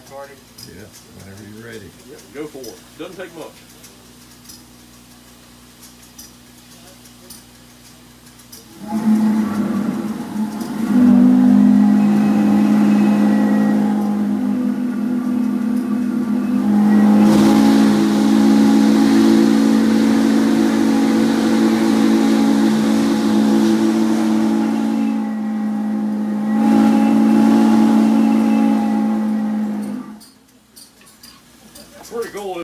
recording? Yeah, whenever you're ready. Yep, go for it. Doesn't take much.